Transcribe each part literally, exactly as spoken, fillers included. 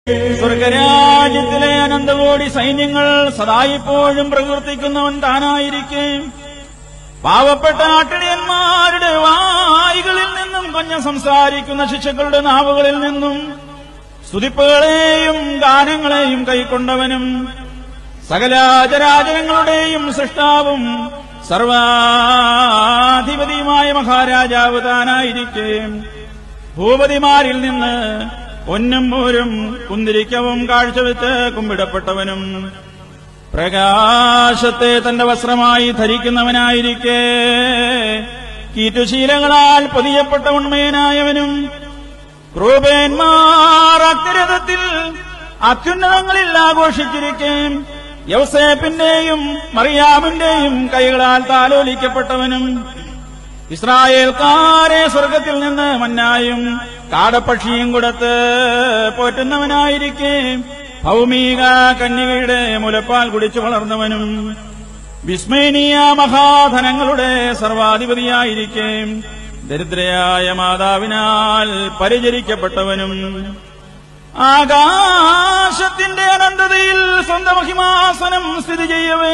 സ്വർഗരാജ്യത്തിലെ അനന്തകോടി സൈന്യങ്ങൾ സദായിപ്പോഴും പ്രകീർത്തിക്കുന്നവൻ താനായിരിക്കെ പാവപ്പെട്ട നാട്ടിടിയന്മാരുടെ വായികളിൽ നിന്നും കൊഞ്ഞ സംസാരിക്കുന്ന ശിശുക്കളുടെ നാവുകളിൽ നിന്നും സ്തുതിപ്പുകളെയും ഗാനങ്ങളെയും കൈക്കൊണ്ടവനും സകല ചരാചരങ്ങളുടെയും സൃഷ്ടാവും സർവാധിപതിയുമായ മഹാരാജാവ് താനായിരിക്കെ ഭൂപതിമാരിൽ നിന്ന് പൊന്നും മൂരും കുന്തിരിക്കവും കാഴ്ചവെച്ച് കുമ്പിടപ്പെട്ടവനും പ്രകാശത്തെ തന്റെ വസ്ത്രമായി ധരിക്കുന്നവനായിരിക്കെ കീറ്റുശീലങ്ങളാൽ പൊതിയപ്പെട്ട ഉണ്മയനായവനും ക്രൂപേന്മാർ അത്യരഥത്തിൽ അത്യുന്നതങ്ങളിൽ ആഘോഷിച്ചിരിക്കെ യൗസേപ്പിന്റെയും മറിയാമിന്റെയും കൈകളാൽ താലോലിക്കപ്പെട്ടവനും ഇസ്രായേൽക്കാരെ സ്വർഗത്തിൽ നിന്ന് മന്നായും കാടപ്പക്ഷിയും കൊടുത്ത് പോറ്റുന്നവനായിരിക്കെ ഭൗമിക കന്യകയുടെ മുലപ്പാൽ കുടിച്ചു വളർന്നവനും വിസ്മയനീയ മഹാധനങ്ങളുടെ സർവാധിപതിയായിരിക്കെ ദരിദ്രയായ മാതാവിനാൽ പരിചരിക്കപ്പെട്ടവനും ആകാശത്തിന്റെ അനന്തതയിൽ സ്വന്തം മഹിമാസനം സ്ഥിതി ചെയ്യവേ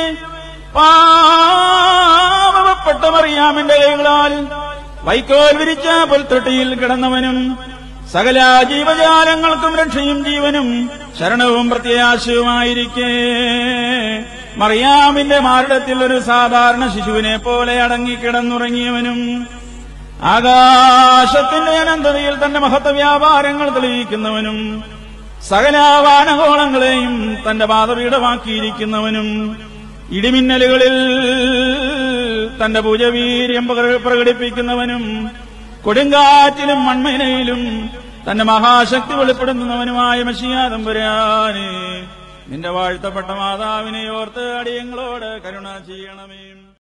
പാവപ്പെട്ട മറിയാമിന്റെ കൈകളാൽ വൈക്കോൽ വിരിച്ച പുൽത്തൊട്ടിയിൽ കിടന്നവനും സകല ജീവജാലങ്ങൾക്കും രക്ഷയും ജീവനും ശരണവും പ്രത്യാശയുമായിരിക്കെ മറിയാമിന്റെ മാറിടത്തിൽ ഒരു സാധാരണ ശിശുവിനെ പോലെ അടങ്ങിക്കിടന്നുറങ്ങിയവനും ആകാശത്തിന്റെ അനന്തതയിൽ തന്റെ മഹത്വ വ്യാപാരങ്ങൾ തെളിയിക്കുന്നവനും സകല വാനകോളങ്ങളെയും തന്റെ പാദപീഠമാക്കിയിരിക്കുന്നവനും ഇടിമിന്നലുകളിൽ തന്റെ പൂജവീര്യം പ്രകടിപ്പിക്കുന്നവനും കൊടുങ്കാറ്റിലും മൺമേനയിലും തന്റെ മഹാശക്തി വെളിപ്പെടുത്തുന്നവനുമായ മെശിയാ തമ്പുരാനെ നിന്റെ വാഴ്ത്തപ്പെട്ട മാതാവിനെ ഓർത്ത് അടിയങ്ങളോട് കരുണ ചെയ്യണമേ.